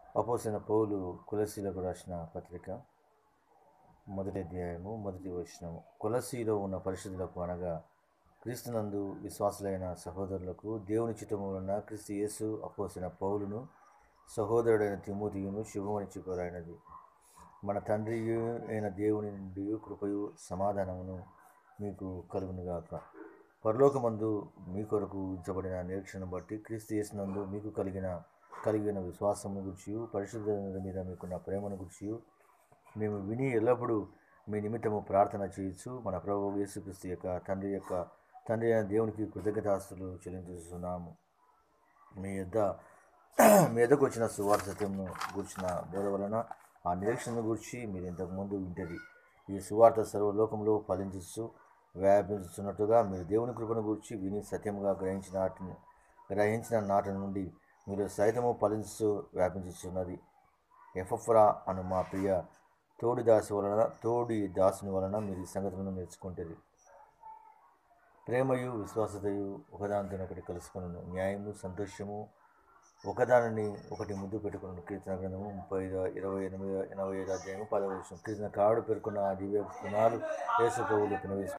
అపోస్తలుడైన పౌలు కొలస్సీలకు రాసిన పత్రిక 1వ అధ్యాయము 1వ వచనము. కొలస్సీలో ఉన్న పరిశుద్ధులకు అనగా క్రీస్తునందు విశ్వాసులైన సహోదరులకు దేవుని చిత్తము వలన క్రీస్తు యేసు అపోస్తలుడైన పౌలును సహోదరుడైన తిమోతియును శుభమని చెప్పరాయినది. మన తండ్రి అయిన దేవుని నుండి కృపయు సమాధానమును మీకు కలుగునుగాక. పరలోకమందు మీ కొరకు ఉంచబడిన నిరీక్షను బట్టి క్రీస్తు యేసునందు మీకు కలిగిన విశ్వాసమును గురించి పరిశుద్ధుల మీద మీకున్న ప్రేమను గురించి మేము విని ఎల్లప్పుడూ మీ నిమిత్తము ప్రార్థన చేయొచ్చు. మన ప్రభువు యేసుక్రీస్తు యొక్క తండ్రి అయిన దేవునికి కృతజ్ఞతాస్తులు చెల్లించుతున్నాము. మీ యొద్దకు వచ్చిన సువార్త సత్యమును గురించిన బోధ వలన ఆ నిరీక్షణను గురించి మీరు ఇంతకుముందు వింటది. ఈ సువార్త సర్వలోకంలో ఫలించు వ్యాపించుతున్నట్టుగా మీరు దేవుని కృపను గురించి విని సత్యముగా గ్రహించిన నాటి నుండి మీరు సైతము ఫలించు వ్యాపించుతున్నది. ఎపఫ్రా అను మా ప్రియ తోడి దాసుని వలన మీరు ఈ సంగతులను నేర్చుకుంటుంది. ప్రేమయు విశ్వాసతయు ఒకదానితోనొకటి కలుసుకును, న్యాయము సంతోషము ఒకదానిని ఒకటి ముద్దు పెట్టుకున్నాను. కీర్తన గ్రంథము 85 అధ్యాయము 10వ వచనం. కీర్తనకారుడు పేర్కొన్న ఆ దివ్య గుణాలు యేసు ప్రభువులో